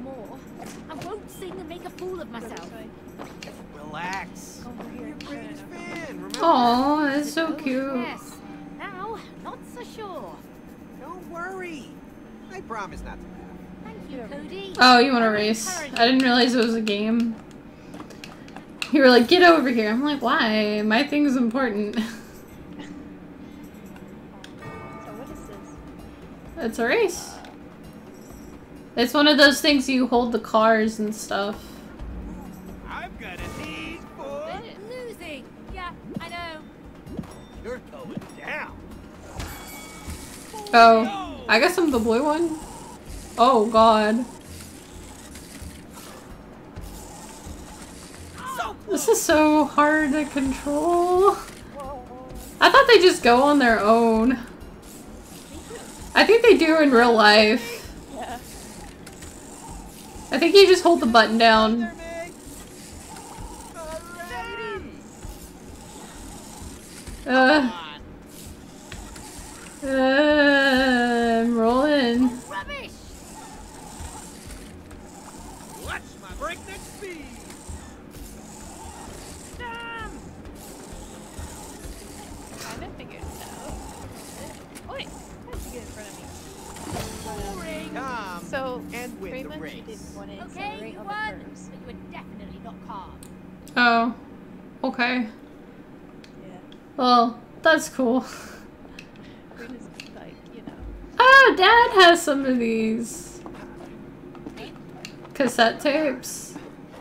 more. I won't sing and make a fool of myself. Relax. You're your greatest fan, remember? Oh, that's so cute. Yes. Now, not so sure. Don't worry. I promise not to laugh. Thank you, Cody. Oh, you want to race? I didn't realize it was a game. You were like, get over here. I'm like, why? My thing's important. So what is this? It's a race. It's one of those things you hold the cars and stuff. I've got a need for... Losing. Yeah, I know. You're going down. Oh, I guess I'm the blue one. Oh god. This is so hard to control. I thought they just go on their own. I think they do in real life. Yeah. I think you just hold the button down. I'm rolling. Rubbish. Watch my breakneck speed. Damn. Kind of figured it out. Wait, how did you get in front of me? Boring. Come So, and win the Raymond race. didn't want to Okay, accelerate you on won, the curves. but you were definitely not calm. Oh, okay. Yeah. Well, that's cool. We're just like, you know. Oh, Dad has some of these cassette tapes.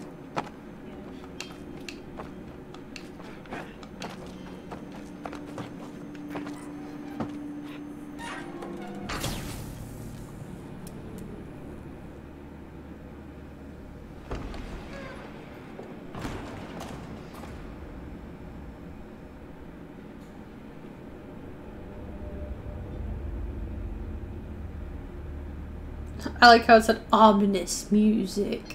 I like how it said ominous music.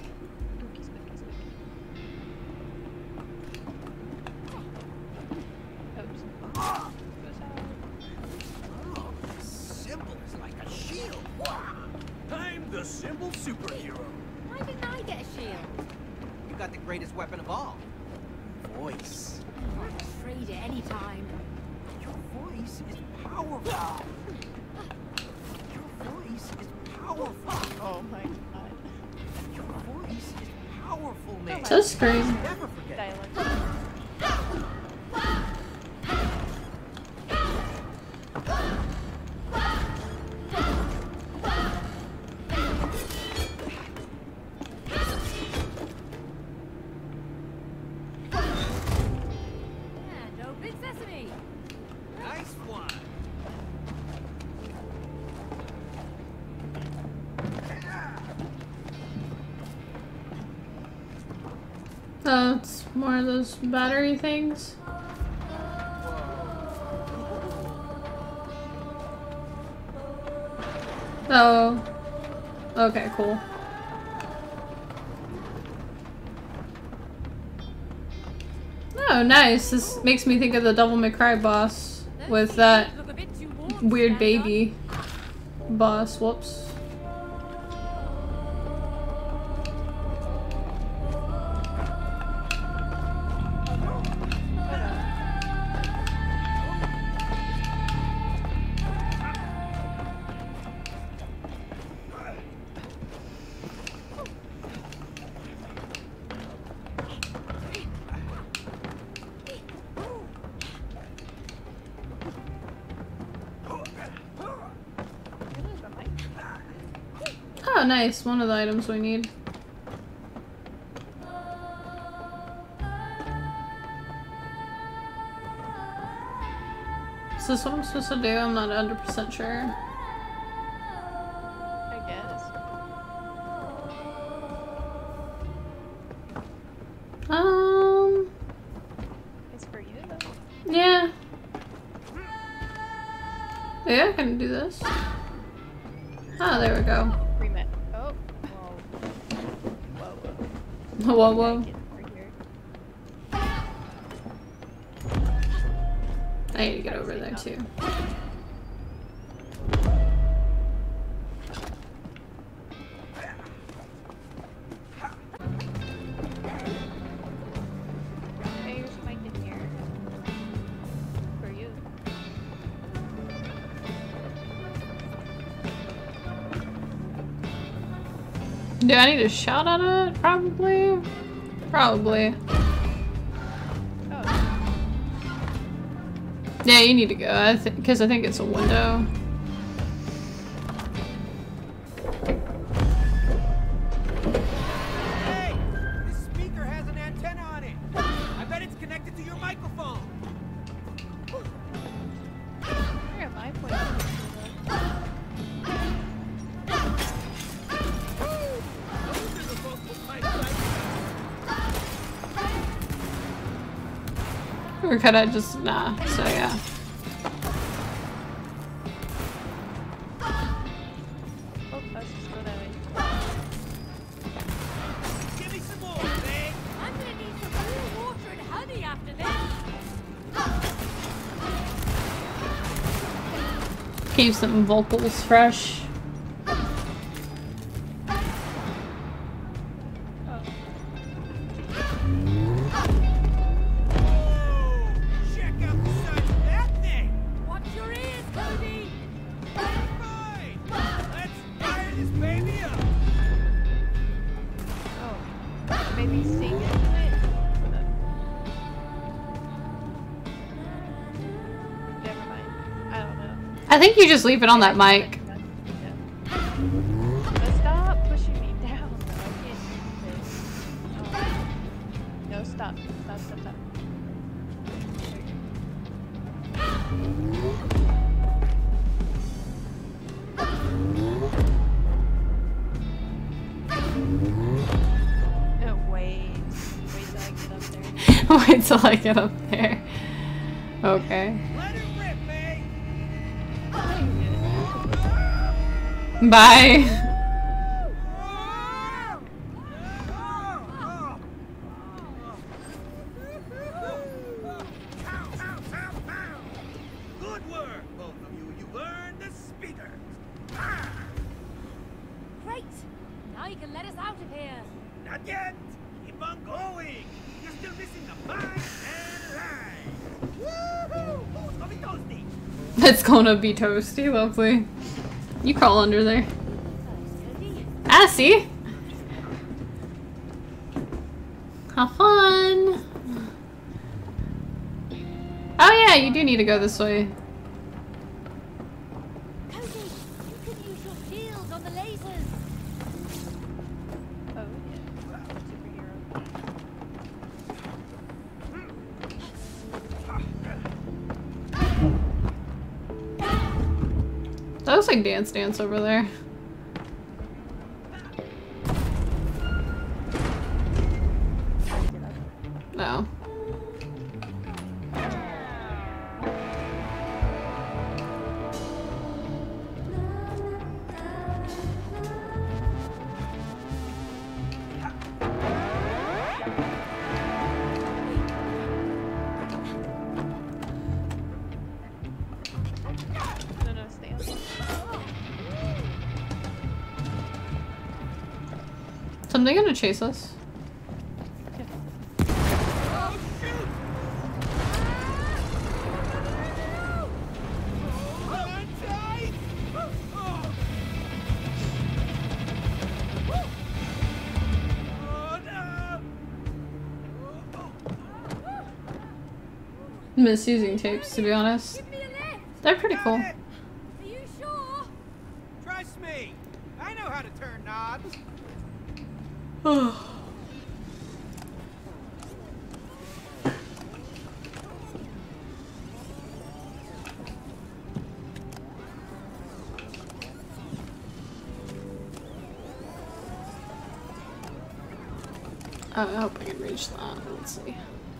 Symbol is like a shield. I'm the symbol superhero. Why didn't I get a shield? You got the greatest weapon of all. Voice. I'll trade it anytime. Your voice is powerful. Your voice is powerful. Oh my god. Your voice is powerful, man. So scream. Never forget. Dialogue. And open sesame. Nice one. Oh, it's more of those battery things. Oh. Okay, cool. Oh, nice. This makes me think of the Devil May Cry boss with that Look a bit too warm, weird Stand-Up. baby boss. Whoops. Oh, nice. One of the items we need. Is this what I'm supposed to do? I'm not 100% sure. I guess. It's for you though. Yeah. Yeah, I can do this. Oh, there we go. Remet. Oh. Whoa. Whoa, whoa. Get over here. I need to get over there too. Do I need to shout at it? Probably. Probably. Oh. Yeah, you need to go. Because I think it's a window. Hey! This speaker has an antenna on it. I bet it's connected to your microphone. Where am I pointing to? Those are the vocal pipes Or could I just... Nah, so yeah. Oh, let's just go that way. Give me some more, babe. I'm gonna need some cool water and honey after this. Keep some vocals fresh. Check out the size of that thing. Watch your ears, Cody. Fine. Let's fire this baby up. Oh, maybe sing into it? Never mind. I don't know. I think you just leave it on that mic. But stop pushing me down. I can't do this. Oh. No, stop. Stop, stop, stop. No, wait. Wait till I get up there. Wait till I get up there. Okay. Let it rip, babe. Bye. Good work, both of you. You earned the speakers. Great. Now you can let us out of here. Not yet. Keep on going. You're still missing the pie and lime. Woohoo! Who's gonna be toasty? It's gonna be toasty, lovely. You crawl under there. Thanks, Cody. Ah, see? Have fun! Oh yeah, you do need to go this way. Cody, you could use your shield on the lasers. Oh, yeah. Superhero. That looks like Dance Dance over there. No. No, stay on. Something gonna chase us? Oh, shoot! Hold on tight! Oh, no! Miss using tapes, to be honest. Give me a lift. They're pretty cool. Got it. Are you sure? Trust me, I know how to turn knobs. I hope I can reach that. Let's see.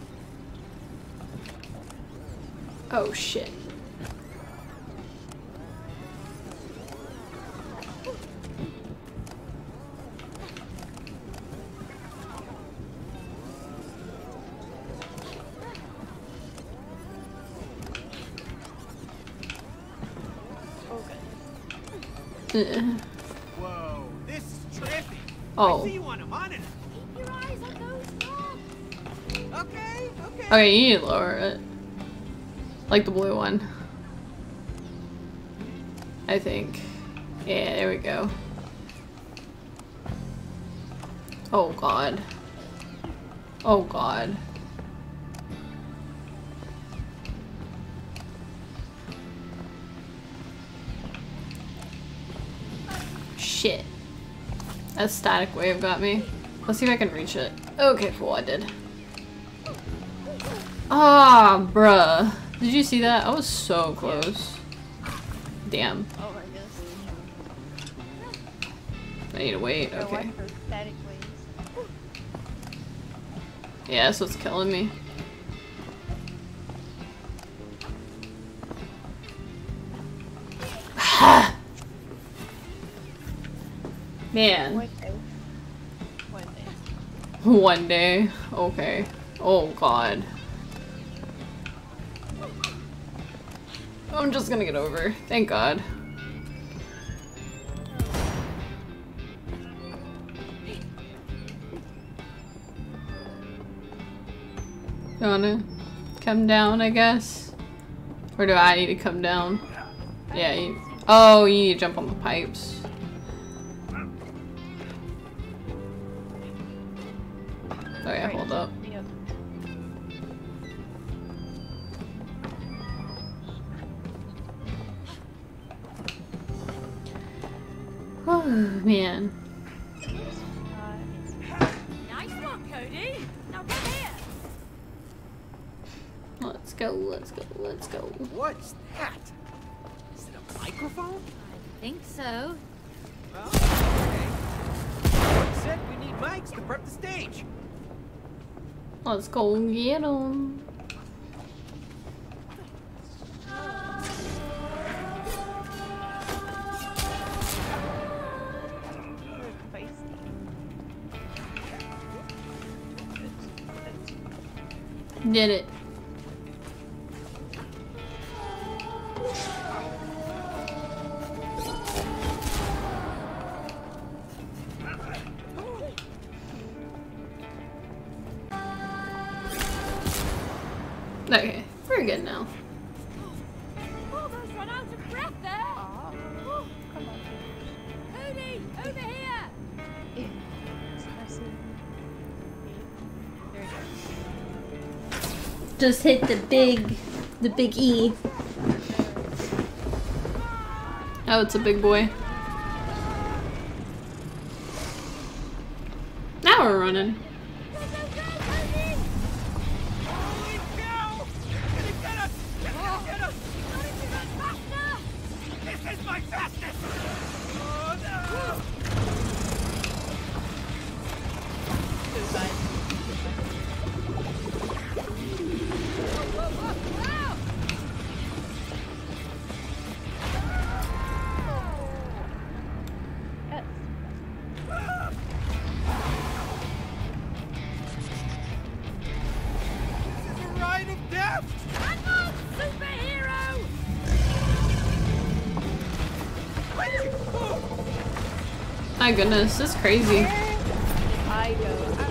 Oh shit. Whoa, this is trippy. Oh. I see you on a monitor. Keep your eyes on those knobs. Okay, okay. Okay, you need to lower it. Like the blue one. I think. Yeah, there we go. Oh god. Oh god. Shit. That static wave got me. Let's see if I can reach it. Okay, cool, I did. Ah, bruh. Did you see that? I was so close. Damn. Oh my goodness. I need to wait, Gotta okay. watch those static waves. Yeah, that's what's killing me. Man. One day. One day. One day. Okay. Oh god. I'm just gonna get over. Thank god. You wanna come down, I guess? Or do I need to come down? Yeah, you... Oh, you need to jump on the pipes. Oh yeah, hold up. Yep. Oh, man. Nice one, Cody. Now come here. Let's go, let's go, let's go. What's that? Is it a microphone? I think so. Well, okay. Like said, we need mics to prep the stage. Let's go get them. Did it. Okay, we're good now. Almost run out of breath there. Oh, come on. Cody, over here. There we go. Just hit the big E. Oh, it's a big boy. Now we're running. Go, go, go, Cody. Holy cow! It's gonna get us! It's gonna get us! Got it to run faster. This is my fastest! Oh no! Suicide. Whoa, whoa, whoa. Yes. This is a ride of death! Hang on, superhero. My goodness, this is crazy. I go. I don't know.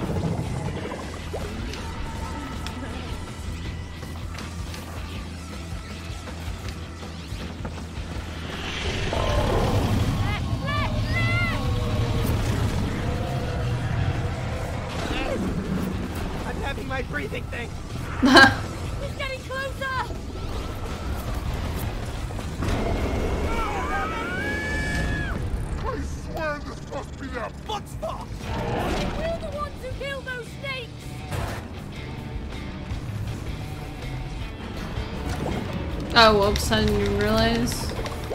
I'm having my breathing thing. He's getting closer. I swear this must be their foot's fault! We're the ones who killed those snakes. Oh, whoops, I didn't even realize.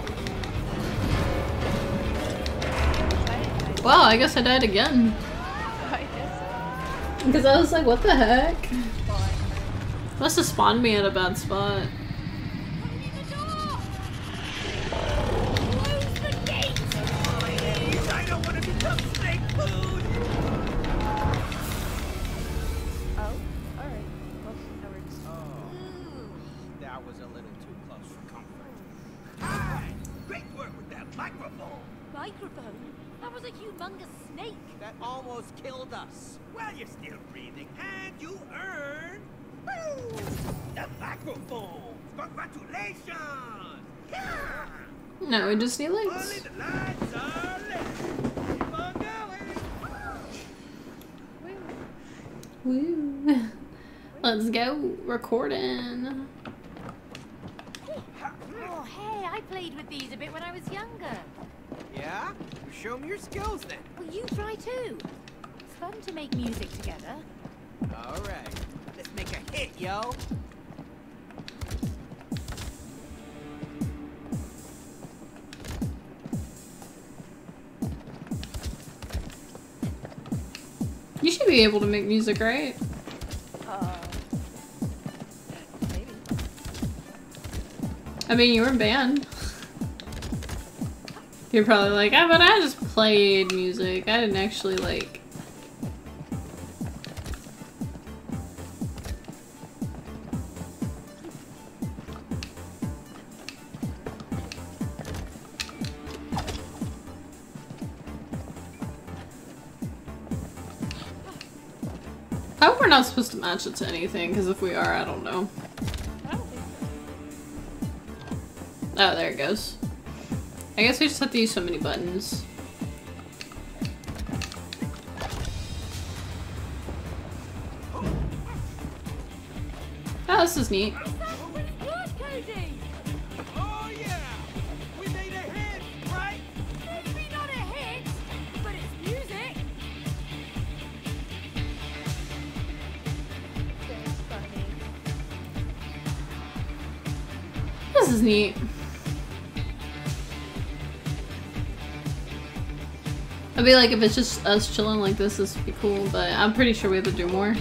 Wow, I guess I died again. I guess. Because I was like, what the heck? Fine. Must have spawned me at a bad spot. Opening the door. Close the gate. Please, I don't want to become snake food! Oh, alright. Well, that works. Oh, that was a little too close for comfort. Hi! Great work with that microphone! Microphone. That was a humongous snake. That almost killed us. Well, you're still breathing, and you earned... Woo! The microphone! Congratulations! Yeah! No, we just need Only lights. the lights are lit. Keep on going. Woo. Let's go. Recording. Oh, hey, I played with these a bit when I was younger. Yeah? Show me your skills then. Well, you try too. It's fun to make music together. Alright. Let's make a hit, yo. You should be able to make music, right? Maybe. I mean, you were in band. You're probably like, ah, but I just played music. I didn't actually, like... I hope we're not supposed to match it to anything, because if we are, I don't know. I don't think so. Oh, there it goes. I guess we just have to use so many buttons. Oh, this is neat. Good, Cody! Oh yeah! We made a hit, right? Maybe not a hit, but it's music. That's funny. This is neat. I'd be like, if it's just us chilling like this would be cool, but I'm pretty sure we have to do more.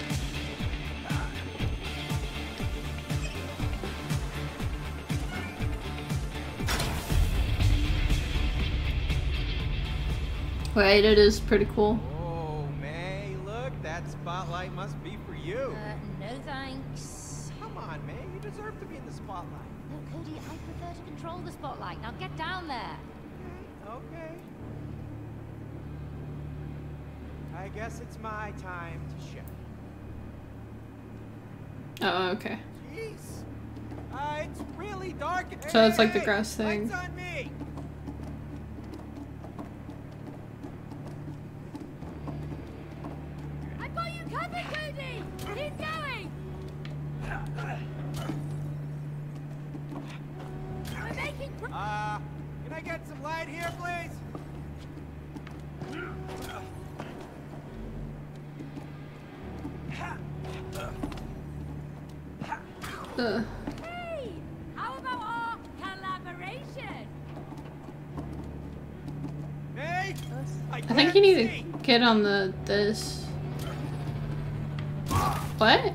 Wait, it is pretty cool. Oh, May, look, that spotlight must be for you. No thanks. Come on, May, you deserve to be in the spotlight. No, Cody, I prefer to control the spotlight. Now get down there. Okay. I guess it's my time to shine. Oh, okay. Jeez. It's really dark. So it's like the Hey, grass thing. Lights on me. I've got you covered, Cody! Keep going! We're making Can I get some light here, please? Hey! How about our collaboration? May? I think you need to get on this. What?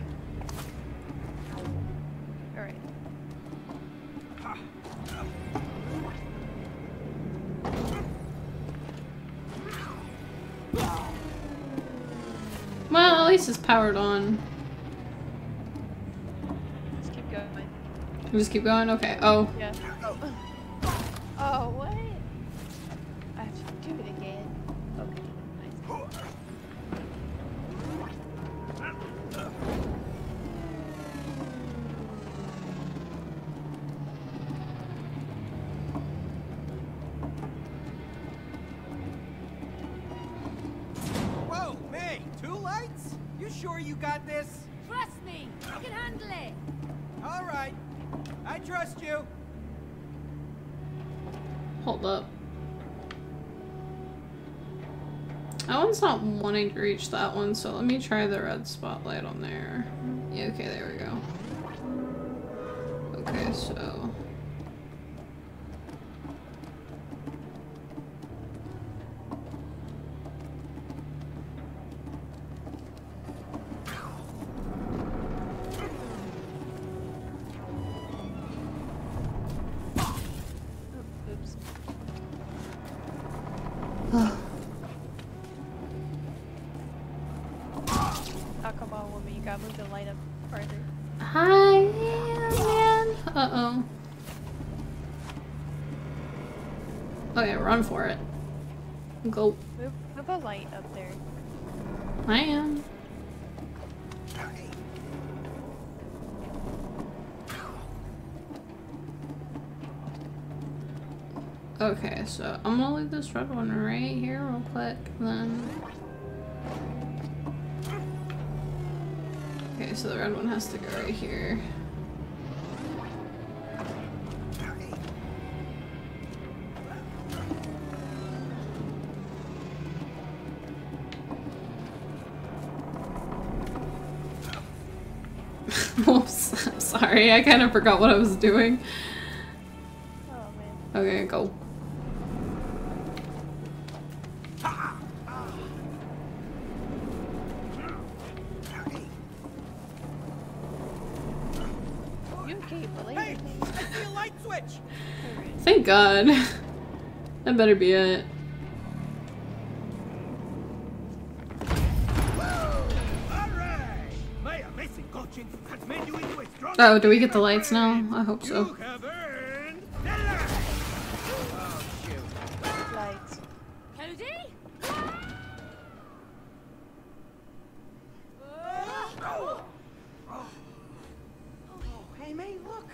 Alright. Well, at least it's powered on. Let's keep going. We just keep going? Okay. Oh. Yeah. Oh. Oh, what? I have to do it again. Okay. Nice. Whoa, May, 2 lights? You sure you got this? Trust me, I can handle it. All right. I trust you. Hold up. That one's not wanting to reach that one, so let me try the red spotlight on there. Yeah, okay, there we go. Okay, so... Oops. Oh, come on, woman. You gotta move the light up farther. Hi, man. Uh-oh. Okay, run for it. Go. Move a light up there. I am. Okay, so I'm gonna leave this red one right here real quick, then... Okay, so the red one has to go right here. Whoops, I'm sorry, I kind of forgot what I was doing. Oh man. Okay, go. You keep Hey, believing me. I see a light switch. Thank God. That better be it. Alright! My amazing coaching has made you into a strong. Oh, do we get the lights now? I hope You so. have earned the light! Oh, shoot. Lights. Cody? Oh, hey, May, look!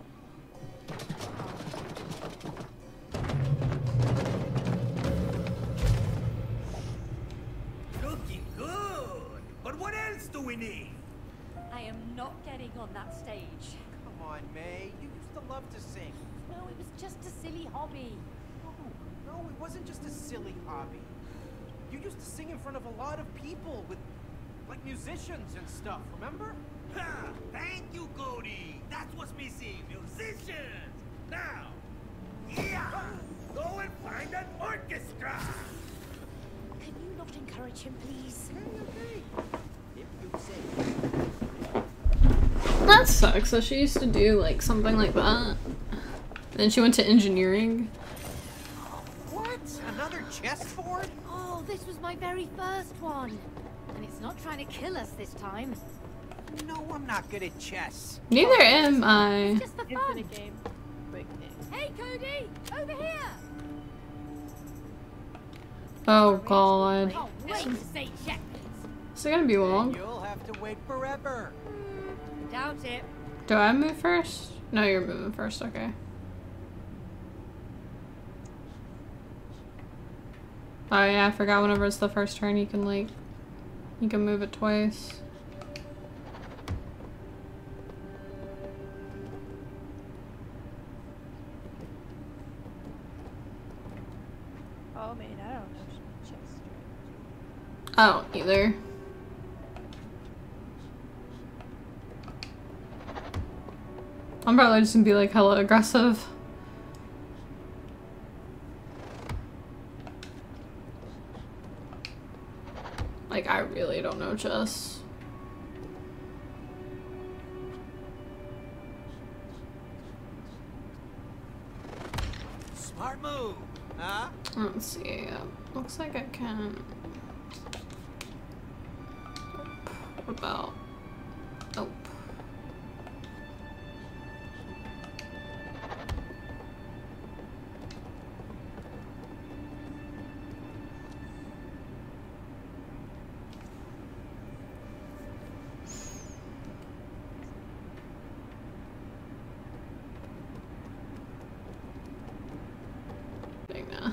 Looking good! But what else do we need? I am not getting on that stage. Come on, May. You used to love to sing. No, it was just a silly hobby. No, it wasn't just a silly hobby. You used to sing in front of a lot of people with, like, musicians and stuff, remember? Ha! Thank you, Cody! That's what's missing! Musicians! Now! Yeah! Go and find an orchestra! Can you not encourage him, please? Okay. If you say. That sucks. So she used to do like something like that. Then she went to engineering. What? Another chessboard? Oh, this was my very first one. And it's not trying to kill us this time. No, I'm not good at chess. Neither am I. Just for fun. Infinite game. Quick game. Hey, Cody! Over here! Oh God. Can't wait to say checkers. Is it gonna be long? You'll have to wait forever. Doubt it. Do I move first? No, you're moving first. Okay. Oh yeah, I forgot. Whenever it's the first turn, you can move it twice. Oh man, I don't know chess. I don't either. I'm probably just gonna be like hella aggressive. Like, I really don't know chess. Smart move, huh? Let's see. Looks like I can. What about? Oh. Nah.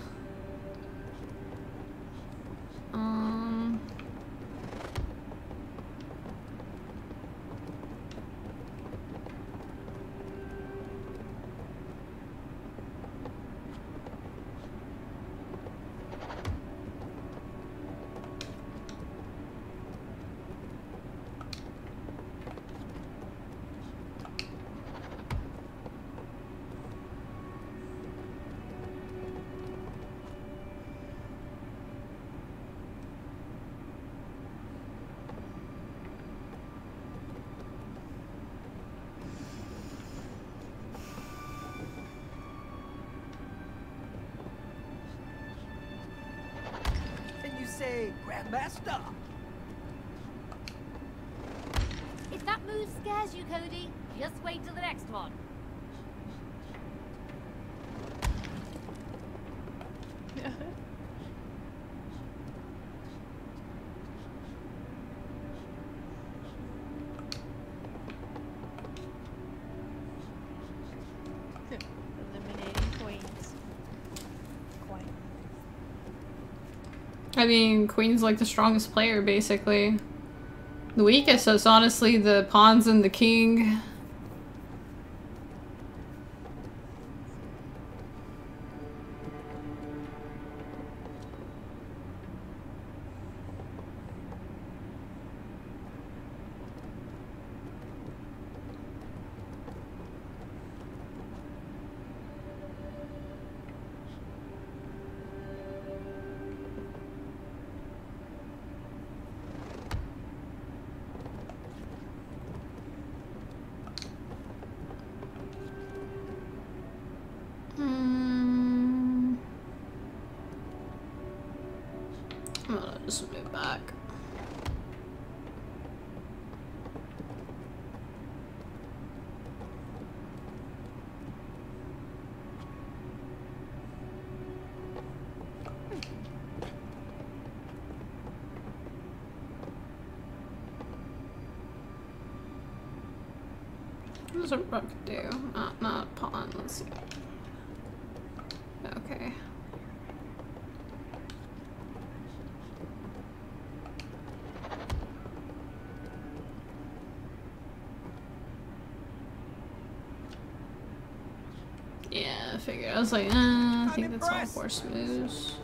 And you say, Grandmaster. If that move scares you, Cody, just wait till the next one. Eliminating queens. Quite. I mean, Queen's like the strongest player, basically. The weakest is honestly the pawns and the king. Just move back. What does a rook do? Not a pawn. Let's see. Okay. Yeah, I figured. I was like, I think that's all horse moves.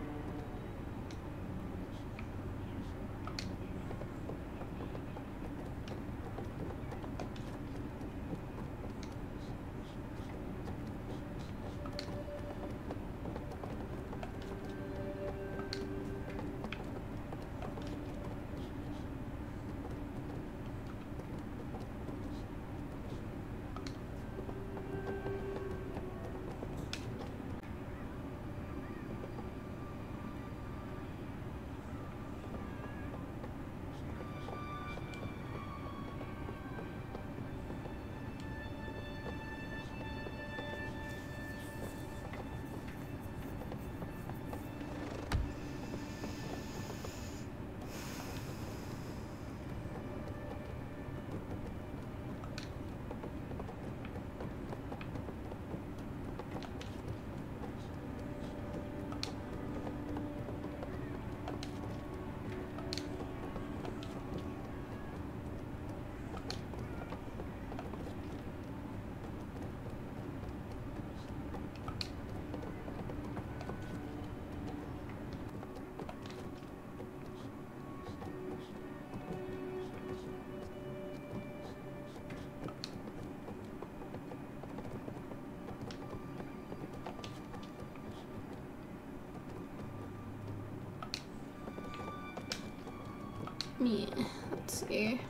Yeah, let's see.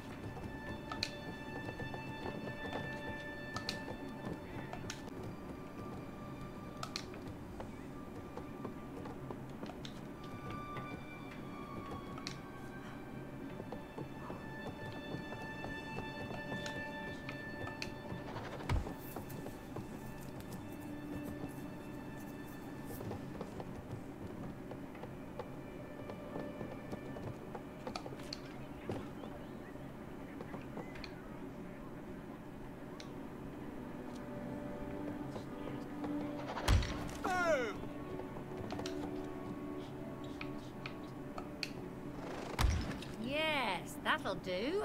Yes, that'll do.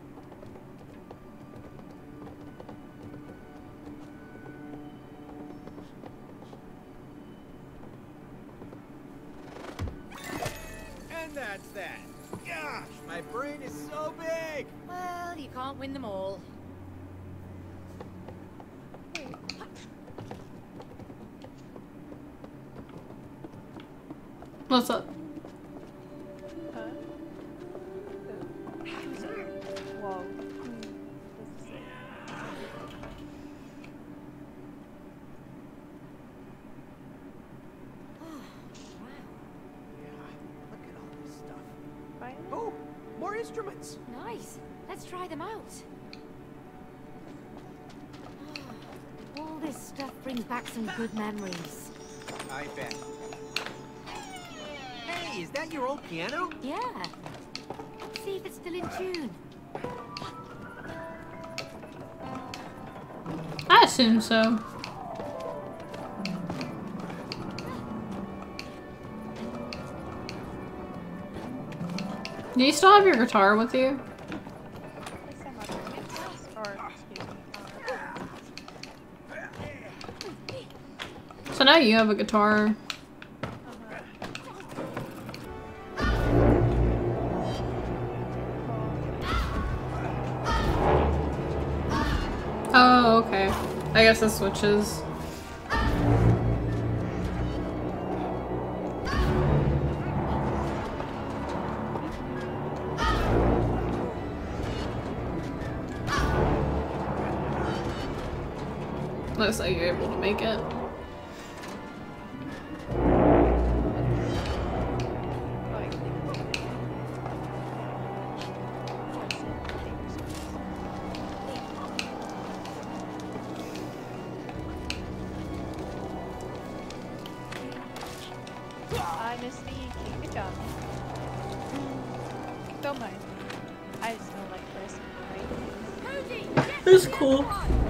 And that's that. Gosh, my brain is so big. Well, you can't win them all. What's up? Whoa. Look at all this stuff. Finally? Oh, more instruments. Nice. Let's try them out. All this stuff brings back some good memories. I bet. Hey, is that your old piano? Yeah. Let's see if it's still in tune. I assume so. Do you still have your guitar with you? now you have a guitar. Oh, okay. I guess it switches. Looks like you're able to make it. I missed the key. Good job. Don't mind me. I just don't like this. It's cool.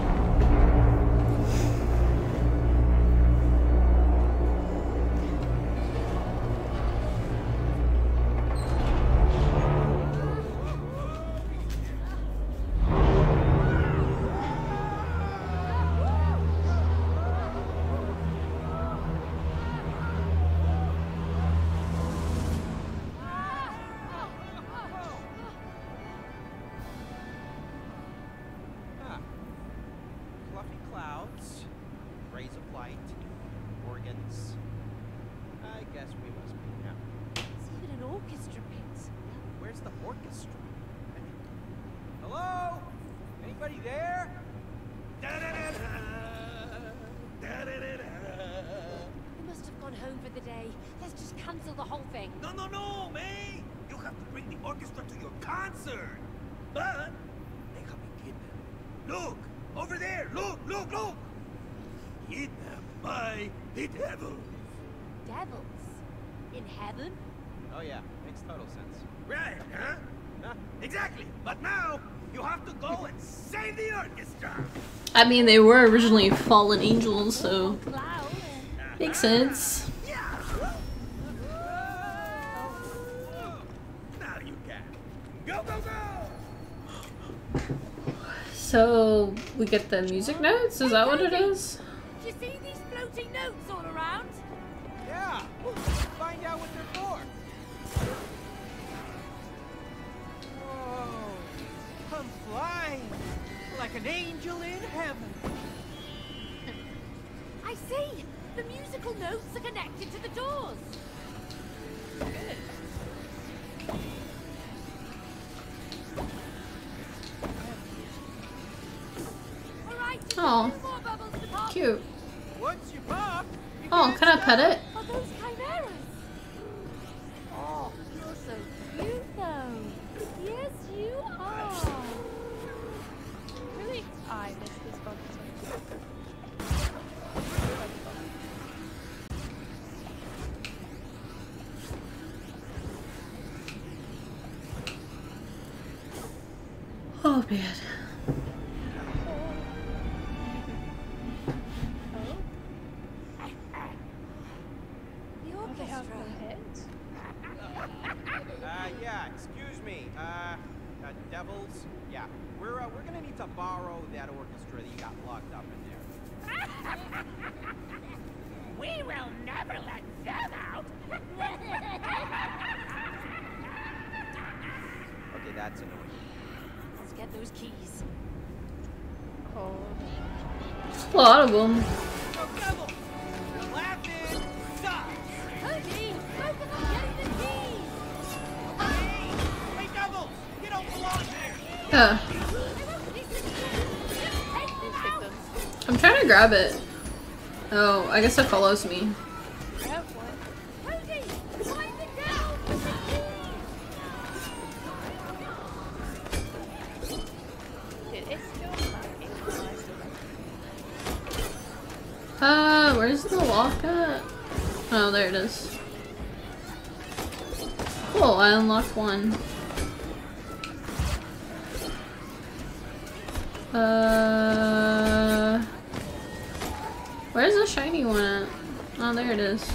Ah. Fluffy clouds, rays of light, organs. I guess we must be now. It's even an orchestra pit. Where's the orchestra? Hello? Anybody there? We must have gone home for the day. Let's just cancel the whole thing. No, May! You have to bring the orchestra to your concert! But they have been kidnapped. Look! Over there! Look! Kidnapped by the devil. Devils? In heaven? Oh yeah, makes total sense. Right, huh? Huh? Exactly! But now, you have to go and save the orchestra! I mean, they were originally fallen angels, so Cloud. makes sense. Yeah! Now you can. Go! So So we get the music notes? Is that what it is? do you see these floating notes all around? Yeah! Find out what they're for. Whoa! I'm flying! Like an angel in heaven. I see! The musical notes are connected to the doors. Good. All right, just Aw. 2 more bubbles to pop. Cute. Once you pop, you Oh, can't can I pet stop. it? Are those chimeras? Oh, you're so cute though. Yes, you are. Really? I missed this focus. Oh man. The Oh, they have orchestra. no heads? Yeah, excuse me. Devils? Yeah, we're gonna need to borrow that orchestra that you got locked up in there. We will never let them out! Okay, that's annoying. Let's get those keys. Oh. A lot of them. Go devil! You're laughing! Stop! Cody, focus on getting the keys. Hey, devils! You don't belong there! Yeah. They won't listen to you. Just take them out. Victims. I'm trying to grab it. Oh, I guess it follows me. I have one. Cody, wind it down with the keys. Dude, it's still not equalized. Where's the lock at? Oh, there it is. Cool, I unlocked one. Where's the shiny one at? Oh, there it is.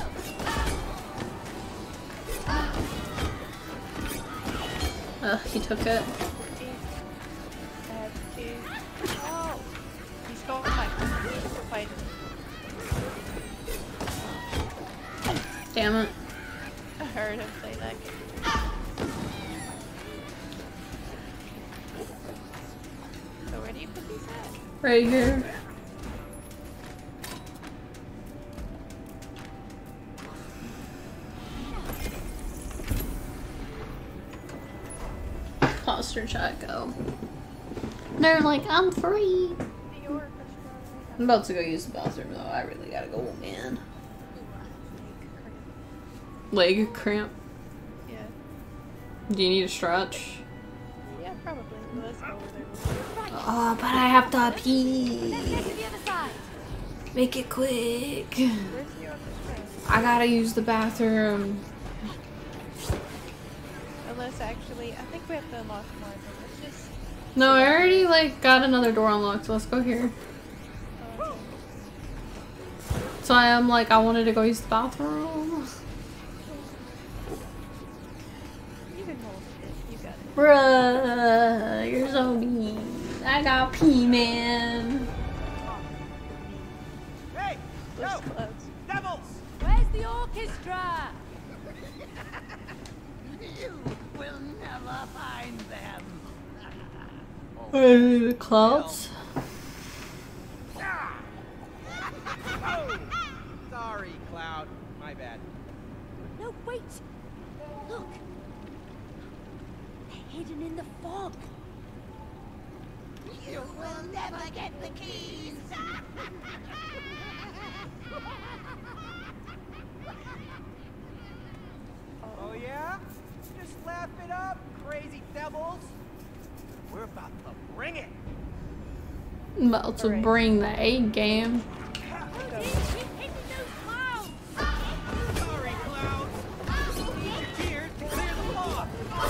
Ugh, he took it. I have two. Oh! He's got my fight. Damn it. I heard him say that. So where do you put these at? Right here. Posture chat go. They're like, I'm free. The orchestra. I'm about to go use the bathroom though. I really gotta go, man. Leg cramp. Yeah. Do you need a stretch? Yeah, probably. Let's go over there. Oh, but I have to pee. Let's get to the other side. Make it quick. Where's the orchestra? I gotta use the bathroom. Unless actually, I think we have to unlock more. But let's just. No, I already like got another door unlocked, so let's go here. So I'm like, I wanted to go use the bathroom. You can hold it. You got it. Bruh, you're so mean. I got pee, man. Hey, Those no, clothes. devils! Where's the orchestra? You will never find them. The clouds. Oh, sorry, Cloud. My bad. No, wait. Look. They're hidden in the fog. You will never get the keys. Oh yeah? Just laugh it up, crazy devils. We're about to bring it. I'm about to bring the A game. We've hidden those clouds. Sorry, Cloud. Need your tears to clear the fog.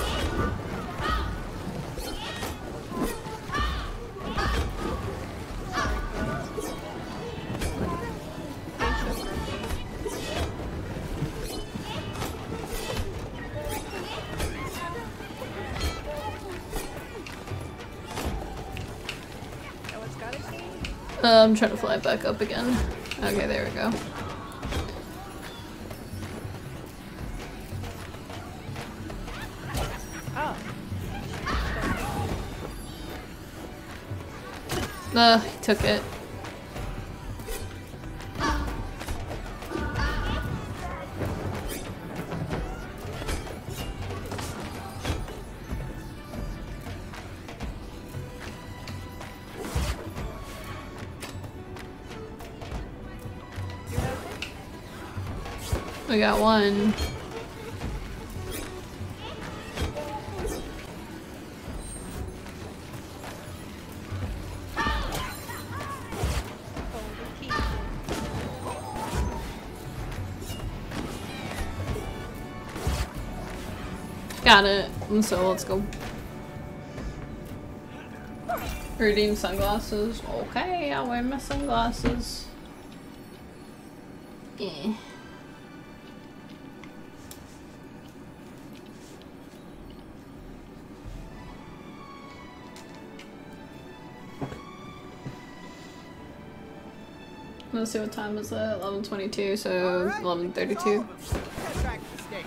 Oh, it's got a key? I'm trying to fly back up again. Okay, there we go. Oh. He took it. You have it? We got one. Oh, the key. Got it. And so let's go. Redeem sunglasses. Okay, I'll wear my sunglasses. Yeah. Let's see what time is it. 11:22, so All right, 11:32. that's all of them. Get back to the stage.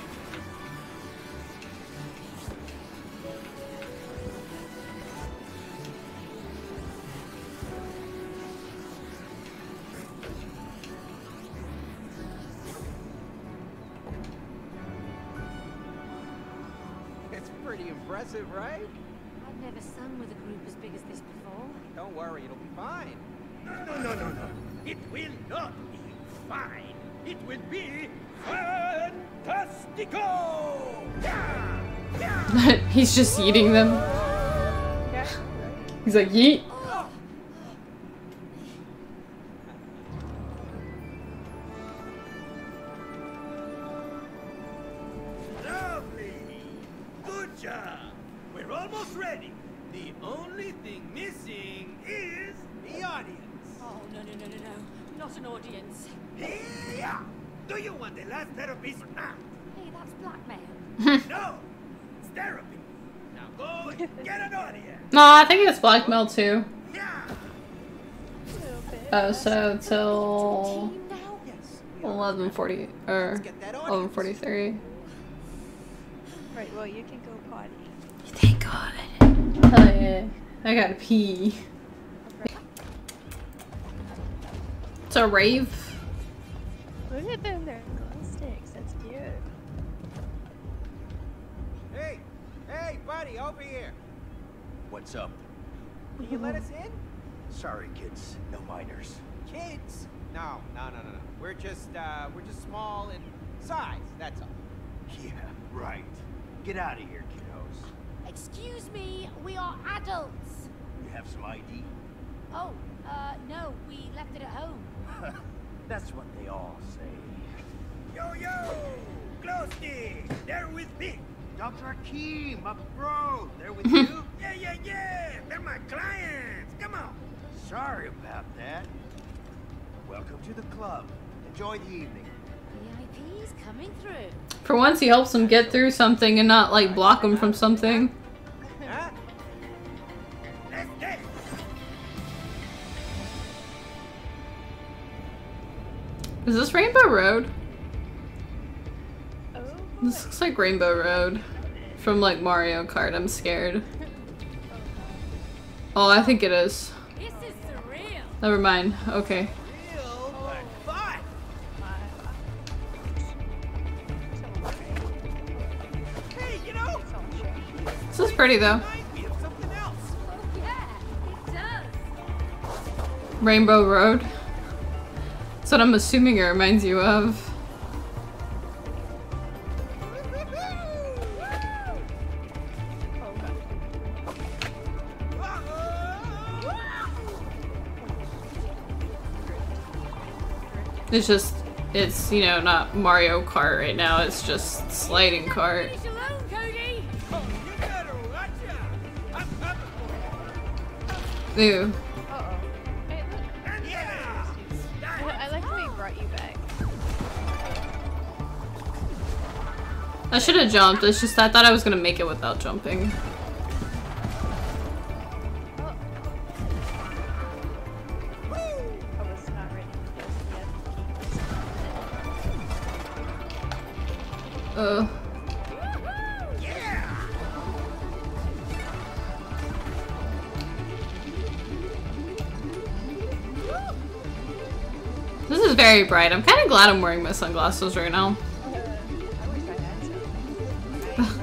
It's pretty impressive, right? I've never sung with a group as big as this before. Don't worry, it'll be fine. No. It will not be fine. It will be fantastico. Yeah! Yeah! He's just eating them. Yeah. He's like, yeet. Lovely. Good job. We're almost ready. The only thing missing is the audience. Oh, no. Not an audience. Yeah. Do you want the last therapist or not? Hey, that's blackmail. No. It's therapy. Now go and get an audience. No, I think it's blackmail too. Yeah. A little bit. Oh, so till Team now? Yes. 11:40 or Let's get that audience. 11:43. Right, well, you can go potty. Thank God. Hell yeah. I gotta pee. It's a rave. Look at them, they're glow sticks. That's cute. Hey, hey, buddy, over here. What's up? Will you let us in? Sorry, kids. No minors. Kids? No. We're just small in size. That's all. Yeah, right. Get out of here, kiddos. Excuse me, we are adults. You have some ID? Oh, no, we left it at home. That's what they all say. Yo! Glow stick! They're with me! Dr. Akeem, up road! They're with you? Yeah! They're my clients! Come on! Sorry about that. Welcome to the club. Enjoy the evening. VIP's coming through. For once, he helps him get through something and not like block him from something. Huh? Let's get it! Is this Rainbow Road? Oh, This looks like Rainbow Road from like Mario Kart. I'm scared. Oh, I think it is. This is surreal. Never mind. Okay. Real, but fun. Hey, you know, This is pretty though. reminds me of something else. Oh, yeah, it does. Rainbow Road. That's what I'm assuming it reminds you of. It's, you know, not Mario Kart right now, it's just sliding cart. Finish alone, Cody. Oh, you better watch out. I'm coming for Ew. uh-oh. Hey, look. you. Yeah. Well, I like how he brought you back. I should have jumped, it's just I thought I was gonna make it without jumping. I was not ready for this yet. Yeah. This is very bright. I'm kind of glad I'm wearing my sunglasses right now. I wish I had some.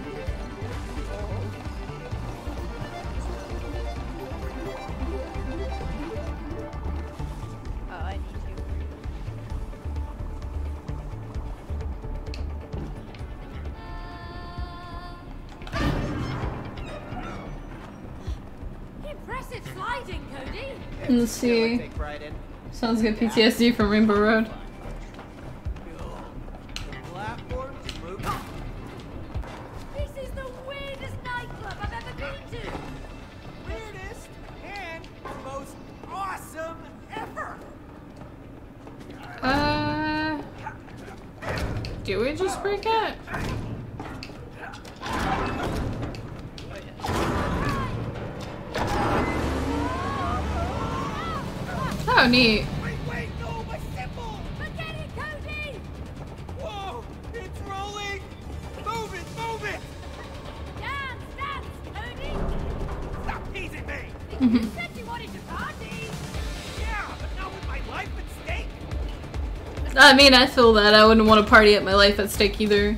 Oh, I need to. Impressive sliding, Cody. Let's see. Take pride in. Sounds good. PTSD from Rainbow Road. Platforms and roofs. This is the weirdest nightclub I've ever been to. Weirdest and most awesome ever. Do we just break it? Oh, neat. Wait, no, my symbol. Forget it, Cody. Whoa, it's rolling. Move it. Dance, Cody. Stop teasing me. You said you wanted to party. Yeah, but not with my life at stake. I mean, I feel that. I wouldn't want to party at my life at stake either.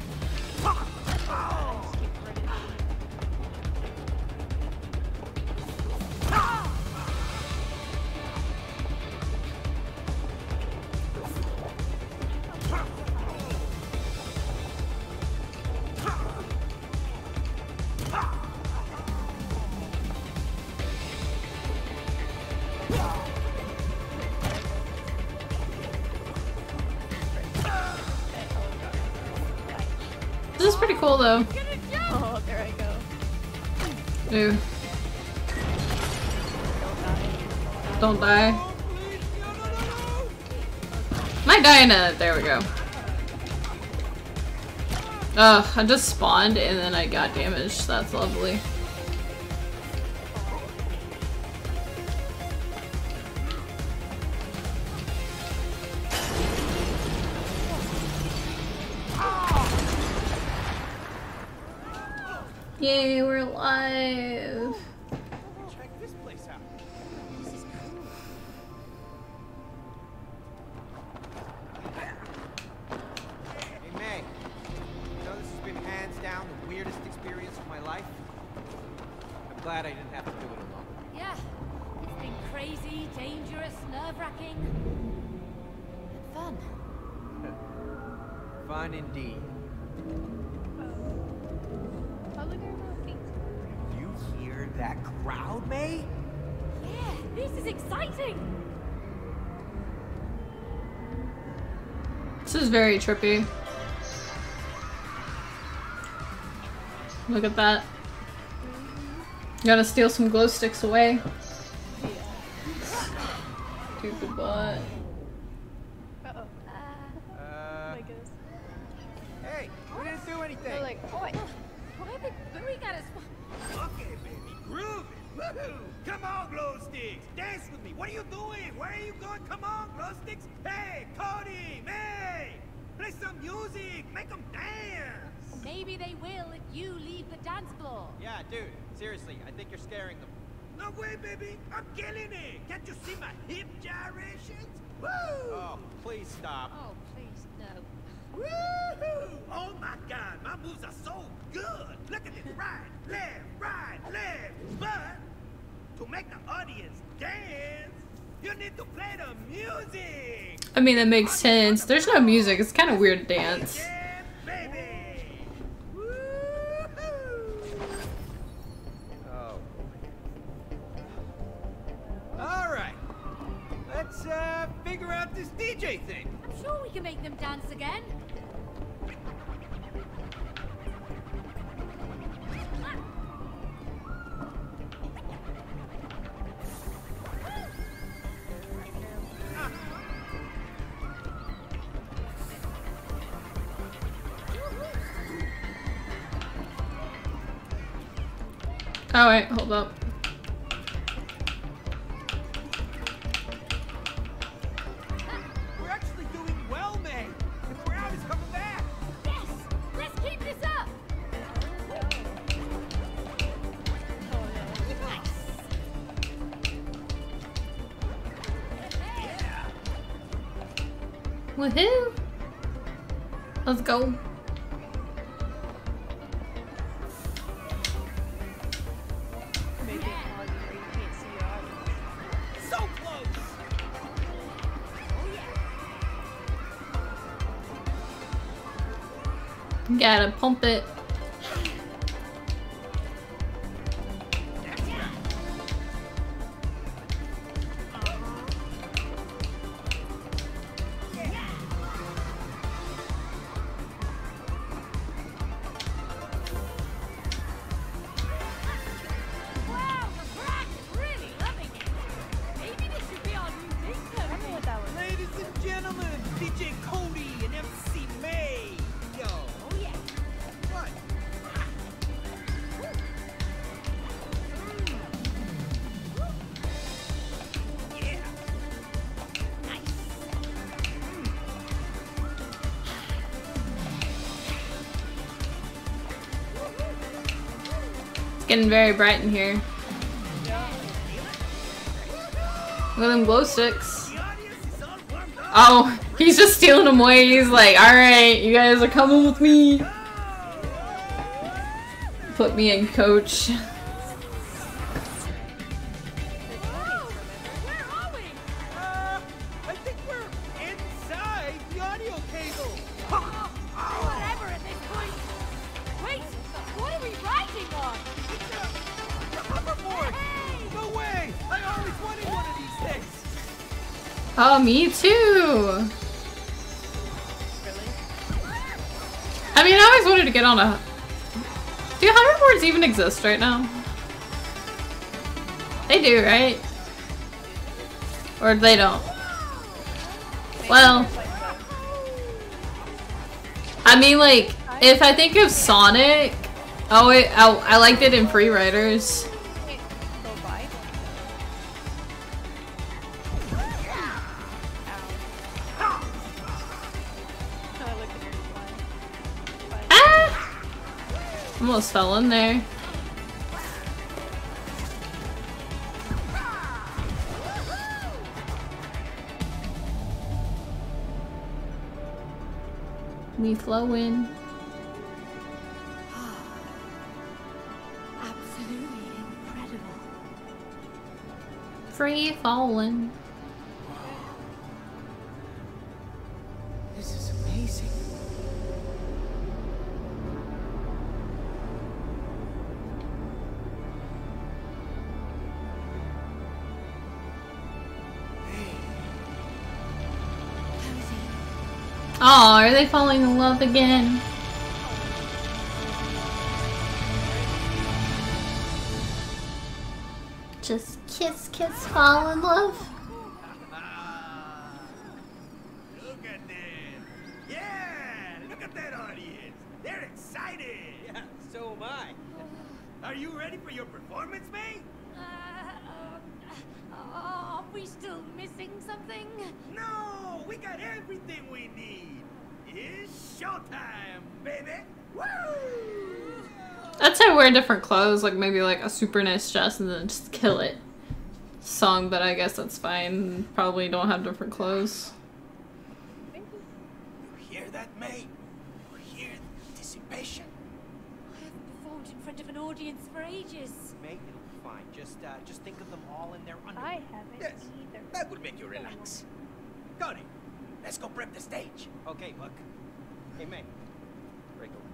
This is pretty cool though. Oh, there I go. Ew. Don't die. Don't die. Oh, please, no. Might die in a. There we go. Ugh, I just spawned and then I got damaged. That's lovely. Yay, we're alive. Check this place out. This is cool. Hey, May. You know this has been hands down the weirdest experience of my life. I'm glad I didn't have to do it alone. Yeah, it's been crazy, dangerous, nerve-wracking, and fun. Fun indeed. Oh, look at her little feet. You hear that crowd, May? Yeah, this is exciting. This is very trippy. Look at that. Gotta steal some glow sticks away. Stupid butt. Uh-oh. Oh my goodness. Hey, we didn't do anything. They're like, oh, wait. Why are they booing at us? Okay, baby, groove it. Woohoo! Come on, glow sticks, dance with me. What are you doing? Where are you going? Come on, glow sticks. Hey, Cody, May, play some music. Make them dance. Maybe they will if you leave the dance floor. Yeah, dude. Seriously, I think you're scaring them. No way, baby. I'm killing it. Can't you see my hip gyrations? Woo! Oh, please stop. Oh, please, no. Woohoo! Oh my God, my moves are so good. Look at this, right, left. But to make the audience dance, you need to play the music. I mean, that makes sense. There's no music. It's kind of weird to dance. Yeah, baby. Woohoo! Oh. All right. Let's figure out this DJ thing. I'm sure we can make them dance again. Oh wait, hold up. We're actually doing well, May. The crowd is coming back. Yes! Let's keep this up! Woohoo! Let's go. Make it pause where you can't see your audience. So close. Gotta pump it. Wow, the crowd is really loving it. Maybe this should be our new thing, I don't know what that was. Ladies and gentlemen, DJ Cody and MC May. Yo. Oh yeah. What? Yeah. It's getting very bright in here. Look at them glow sticks. The audience is all warmed up. Oh, he's just stealing them away. He's like, alright, you guys are coming with me. Put me in, coach. Where are we? I think we're inside the audio cable. Whatever at this point. Wait, what are we riding on? The hoverboard. No way. I always wanted one of these things. Oh, me too. I mean, I always wanted to get on a... Do hoverboards even exist right now? They do, right? Or they don't? Well... I mean, like, if I think of Sonic... Oh, I liked it in Free Riders. Can't go by. Oh, look at her fly. Ah! Almost fell in there. We flowin'. Absolutely incredible. Free fallin'. This is amazing. Oh, are they falling in love again? Just kiss, kiss, fall in love. Look at them. Yeah, look at that audience. They're excited. Yeah, so am I. Are you ready for your performance, mate? Are we still missing something? No, we got everything we need. It's showtime, baby. Woo! I'd say wear different clothes, like maybe like a super nice dress and then just kill it song, but I guess that's fine. Probably don't have different clothes. You hear that, mate? You hear the anticipation? I haven't performed in front of an audience for ages. Mate, it'll be fine. Just think of them all in their underwear. I haven't Yes, either. that would make you relax. Cody, let's go prep the stage. Okay, Buck. Hey, May. Break away.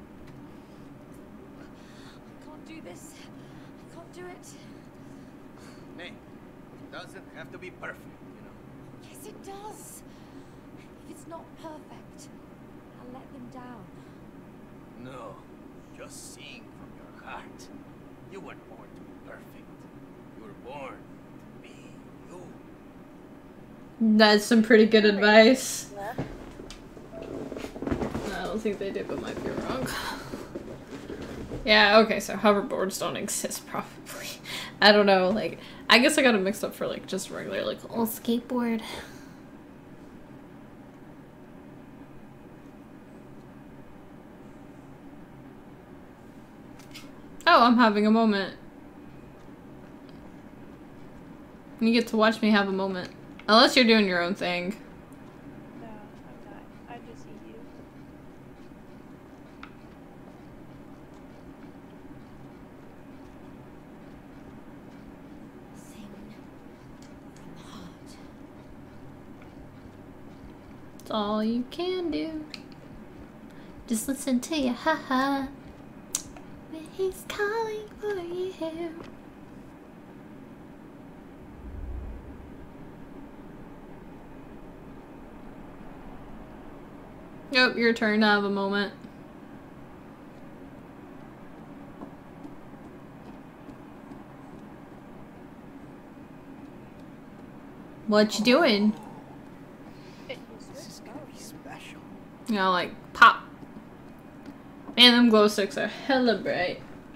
I can't do this. I can't do it. May, it doesn't have to be perfect, you know. Yes, it does. If it's not perfect, I'll let them down. No, just sing from your heart. You weren't born to be perfect. You were born to be you. That's some pretty good advice. I don't think they did, but might be wrong. Yeah, okay, so hoverboards don't exist, probably. I don't know, like, I guess I got it mixed up for, like, just regular, like, old skateboard. Oh, I'm having a moment. You get to watch me have a moment. Unless you're doing your own thing. No, I'm not. I just see you. Sing from the heart. It's all you can do. Just listen to your heart. When he's calling for you. Yep, your turn to have a moment. What you doing? This is gonna be special. You know, like, pop. Man, them glow sticks are hella bright.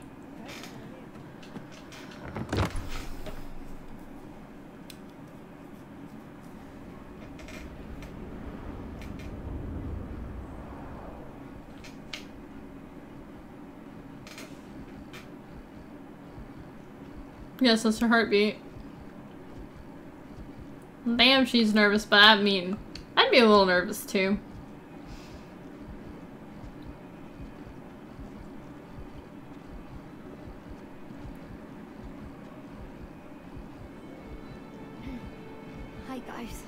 Yes, that's her heartbeat. Damn, she's nervous, but I mean, I'd be a little nervous too. Hi, guys.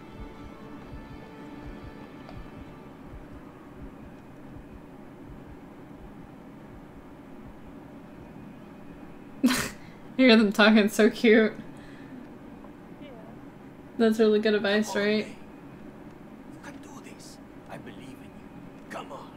You hear them talking, so cute. Yeah. That's really good advice, Come on, right? May. You can do this. I believe in you. Come on.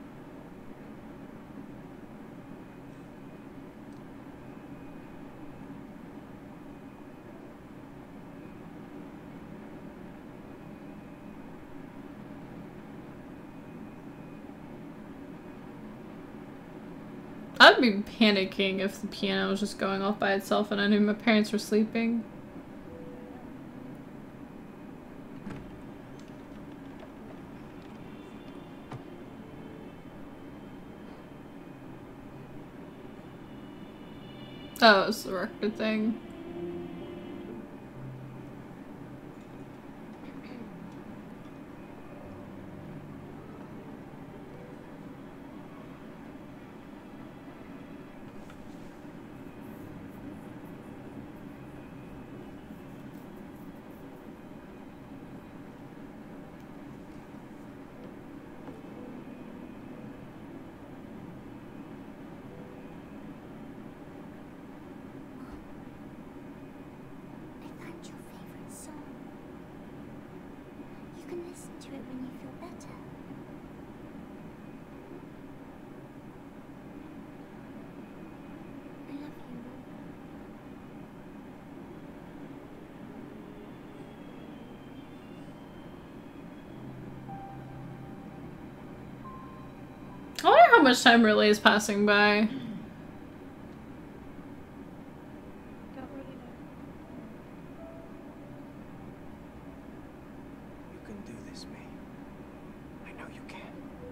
I'd be panicking if the piano was just going off by itself and I knew my parents were sleeping. Oh, it's the record thing. I found your favorite song. You can listen to it when you feel better. I love you, Mom. I wonder how much time really is passing by. Don't really know. You can do this, May. I know you can.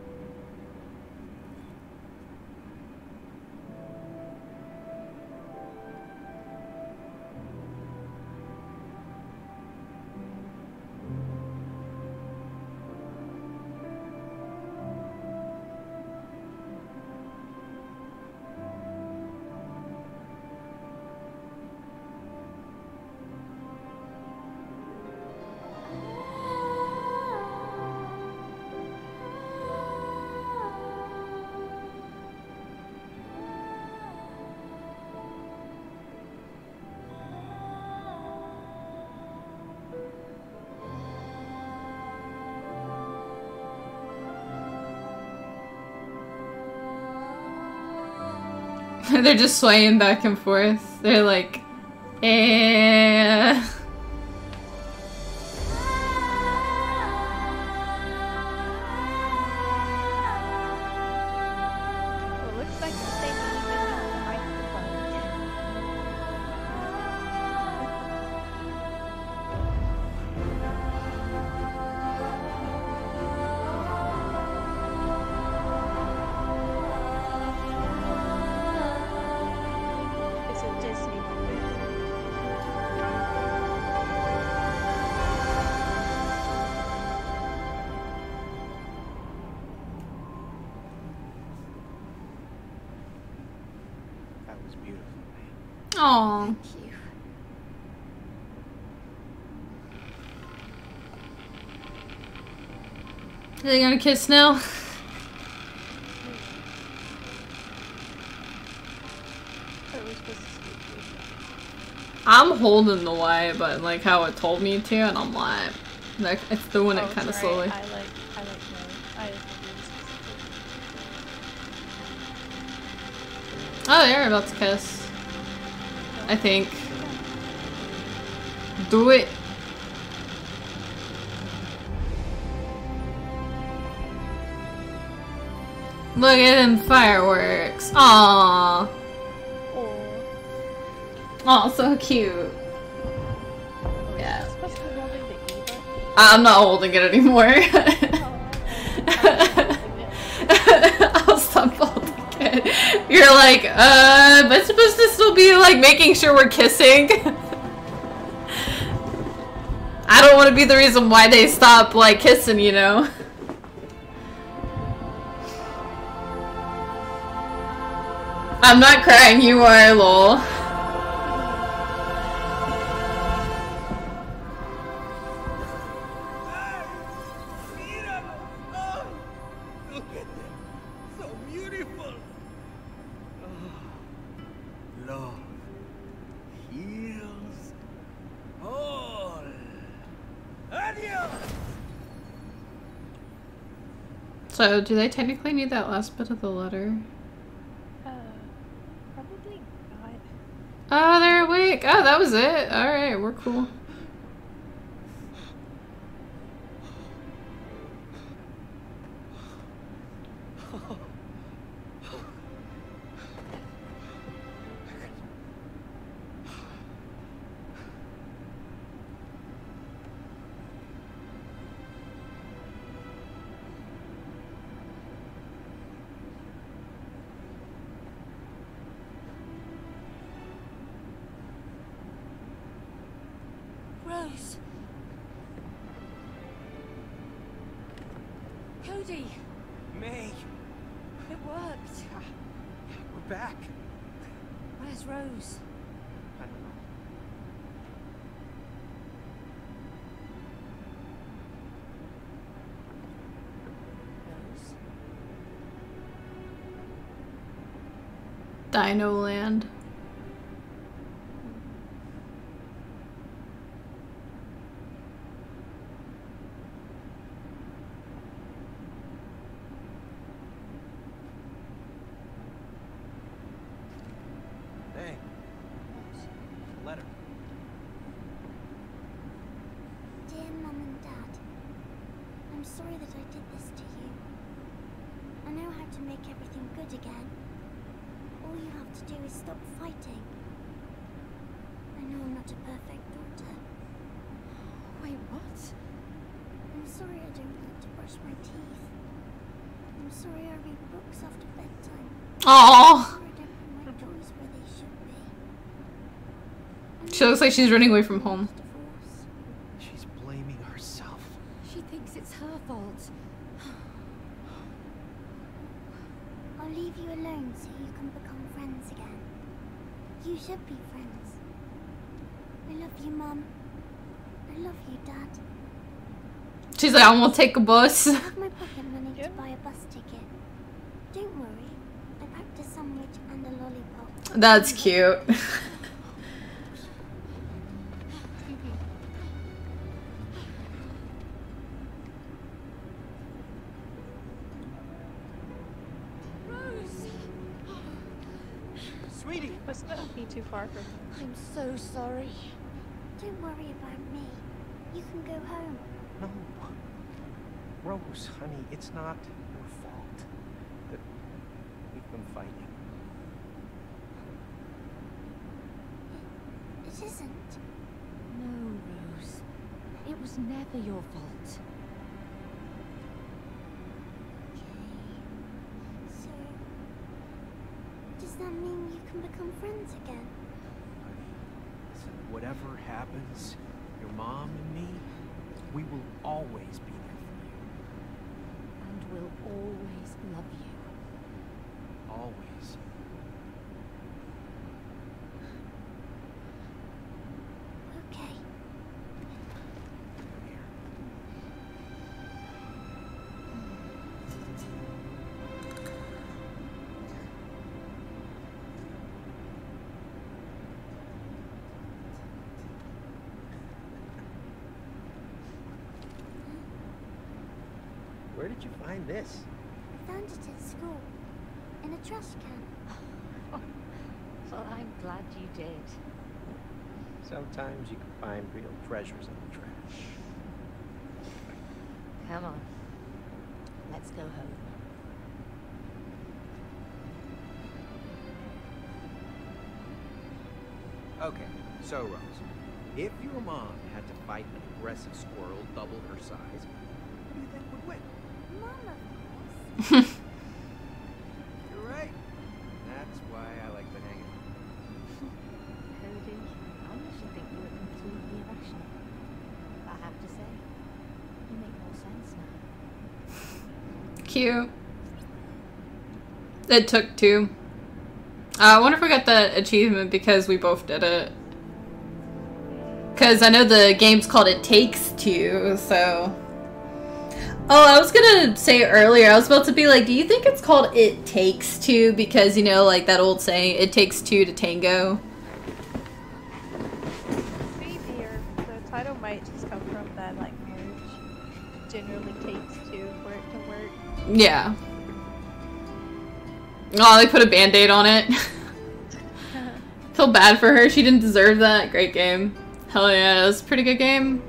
They're just swaying back and forth. They're like, eh. Well, it looks like they even have the microphone. It's a Disney movie. That was beautiful, May. Aw. Thank you. Are they gonna kiss now? Thought it was supposed to speak. I'm holding the Y button like how it told me to, and I'm like it's doing it Oh, kind of sorry. slowly. I like no. I didn't think it was specific. Oh, they're about to kiss. I think. Do it. Look at them fireworks. Aww. Oh. Aw, so cute. Yeah. Supposed to be holding the E button. I'm not holding it anymore. Oh, I'll stop holding it. You're like, am I supposed to still be like making sure we're kissing? I don't want to be the reason why they stop like kissing, you know? I'm not crying, you are, lol. Mira! Oh, look at them. So beautiful. Oh, love heals all. Adios! So, do they technically need that last bit of the letter? Probably not. Oh, they're awake. Oh, that was it. Alright, we're cool. Cody, May, it worked. we're back. Where's Rose? I don't know. Rose? Dino Land. Hey, letter. Dear Mum and Dad, I'm sorry that I did this to you. I know how to make everything good again. All you have to do is stop fighting. I know I'm not a perfect daughter. Wait, what? I'm sorry I don't like to brush my teeth. I'm sorry I read books after bedtime. Aww. I'm sorry I don't put my toys where they should be. She looks like she's running away from home. Divorce. She's blaming herself. She thinks it's her fault. I'll leave you alone so you can become friends again. You should be friends. I love you, Mum. I love you, Dad. She's like, I'm gonna take a bus. I have my pocket money Yeah. to buy a bus ticket. Don't worry. I packed a sandwich and a lollipop. That's cute. Rose! Sweetie! Must not be too far from here. I'm so sorry. Don't worry about me. You can go home. No. Rose, honey, it's not your fault that we've been fighting. It isn't. No, Rose. It was never your fault. Okay. So, does that mean you can become friends again? Listen, whatever happens, your mom and me, we will always be there for you. And we'll always love you. Always. Okay. Come here. Where did you find this? I found it at school. In a trash can. Well, I'm glad you did. Sometimes you can find real treasures in the trash. Come on. Let's go home. Okay, so Rose, if your mom had to fight an aggressive squirrel double her size, who do you think would win? Mom, of course. You're right. That's why I like to hang out. Cody, I used to think you were completely irrational. But I have to say, you make more sense now. Cute. It took two. I wonder if we got the achievement because we both did it. Because I know the game's called It Takes Two, so... Oh, I was gonna say earlier, I was about to be like, do you think it's called It Takes Two? Because, you know, like that old saying, it takes two to tango. Maybe, or the title might just come from that, like, marriage generally takes two for it to work. Yeah. Oh, they put a band-aid on it. Feel bad for her, she didn't deserve that. Great game. Hell yeah, it was a pretty good game.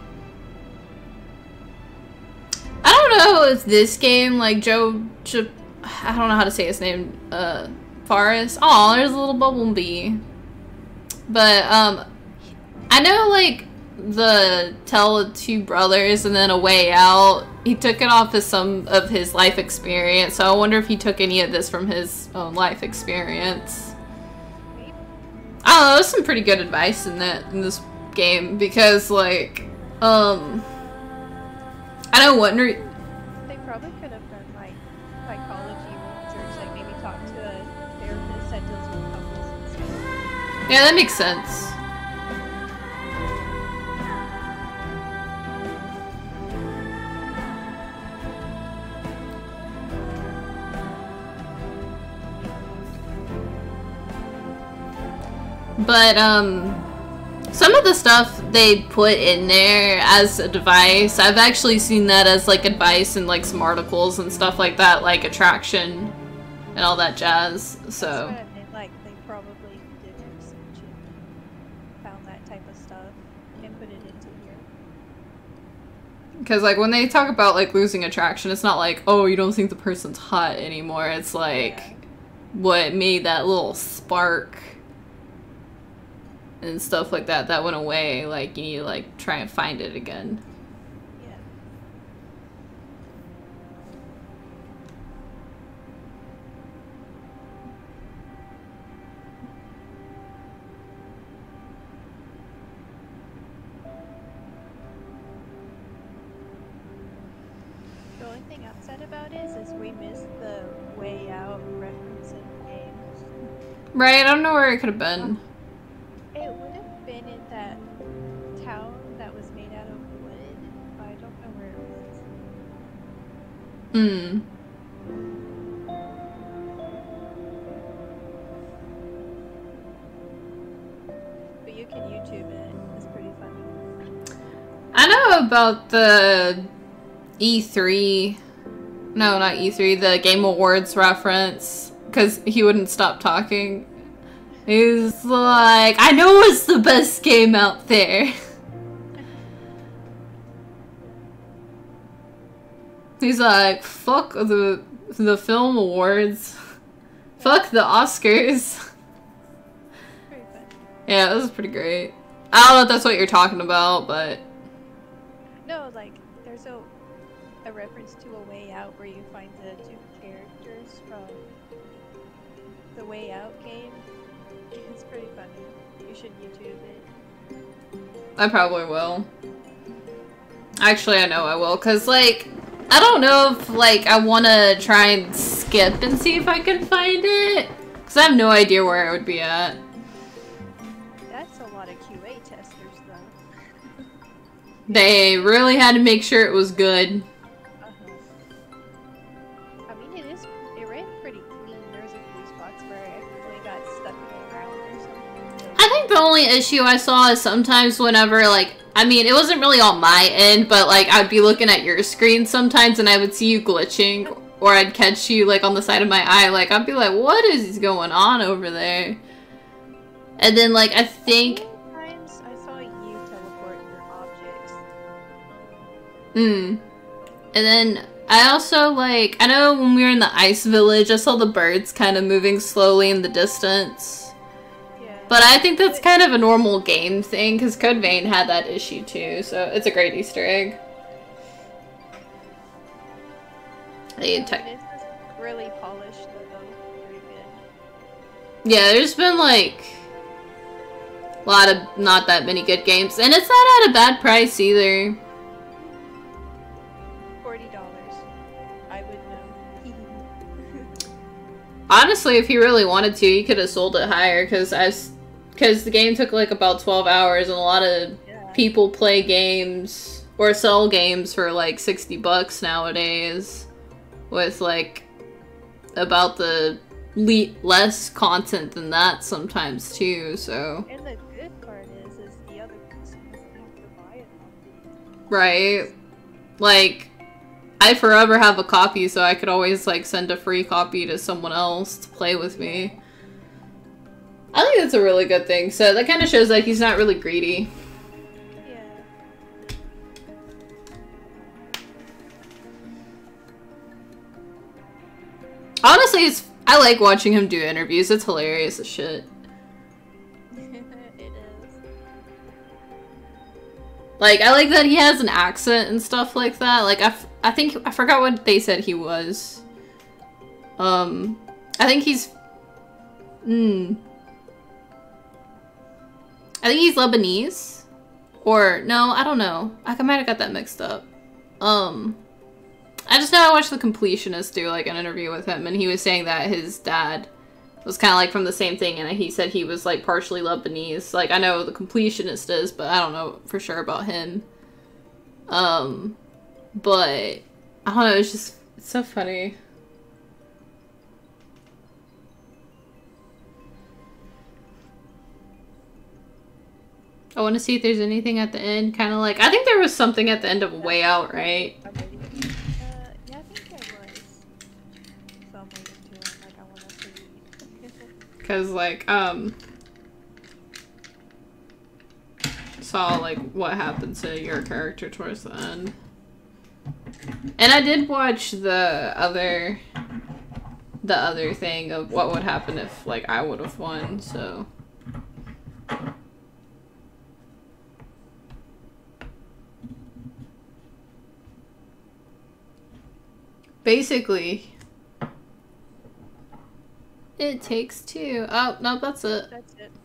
I don't know if this game, like I don't know how to say his name, Forrest. Aw, there's a little bumblebee. But, I know, like, the Tell of Two Brothers and then A Way Out, he took it off of some of his life experience, so I wonder if he took any of this from his own life experience. I don't know, there's some pretty good advice in this game, because, like, I don't wonder... They probably could Yeah, that makes sense. But, some of the stuff they put in there as advice, I've actually seen that as, like, advice in, like, some articles and stuff like that, like Attraction and all that jazz, so. That's what I meant, like, they probably did research and found that type of stuff and put it into here. Because, like, when they talk about, like, losing attraction, it's not like, oh, you don't think the person's hot anymore. It's like, Yeah. what made that little spark and stuff like that, that went away. Like, you need to, like, try and find it again. Yeah. The only thing upset about it is we missed the Way Out reference in the game. Right, I don't know where it could have been. It would have been in that town that was made out of wood, but I don't know where it was. Hmm. But you can YouTube it. It's pretty funny. I know about the E3. No, not E3, the Game Awards reference. Because he wouldn't stop talking. He's like, I know it's the best game out there. He's like, fuck the film awards. Fuck the Oscars. Pretty funny. Yeah, this is pretty great. I don't know if that's what you're talking about, but No, like, there's a reference to A Way Out where you find the two characters from the Way Out game. It's pretty funny. You should YouTube it. I probably will. Actually, I know I will, because, like, I don't know if, like, I want to try and skip and see if I can find it. Because I have no idea where it would be at. That's a lot of QA testers, though. They really had to make sure it was good. I mean, it ran pretty clean. There's a few spots where it really got stuck in the ground or something. I think the only issue I saw is sometimes whenever, like, I mean, it wasn't really on my end, but, like, I'd be looking at your screen sometimes and I would see you glitching, or I'd catch you, like, on the side of my eye, like, I'd be like, what is going on over there? And then, like, I think... Sometimes I saw you teleport your objects. And then, I also, like, I know when we were in the ice village, I saw the birds kind of moving slowly in the distance. Yeah. But I think that's kind of a normal game thing, because Code Vein had that issue too, so it's a great Easter egg. This is really polished, though. Pretty good. Yeah, there's been, like, a lot of not that many good games, and it's not at a bad price either. $40. I would know. Honestly, if he really wanted to, he could have sold it higher, because the game took, like, about 12 hours, and a lot of Yeah. people play games, or sell games for, like, $60 nowadays, with, like, about the less content than that sometimes, too, so... And the good part is the other person doesn't have to buy it. Right. Like, I forever have a copy, so I could always, like, send a free copy to someone else to play with me. I think that's a really good thing, so that kind of shows that he's not really greedy. Yeah. Honestly, I like watching him do interviews. It's hilarious as shit. It is. Like, I like that he has an accent and stuff like that. Like, I think, I forgot what they said he was. I think he's... I think he's Lebanese. Or, no, I don't know. I might have got that mixed up. I just know I watched The Completionist do, like, an interview with him, and he was saying that his dad was kind of like from the same thing, and he said he was like partially Lebanese. Like I know the completionist is, but I don't know for sure about him. But I don't know. It's so funny. I want to see if there's anything at the end, kind of like I think there was something at the end of Way Out, right? Yeah, I think there was. So I'm waiting to like I want to read. Cause like saw like what happened to your character towards the end, and I did watch the other thing of what would happen if like I would have won. So. Basically, It Takes Two. Oh, no, that's it. That's it.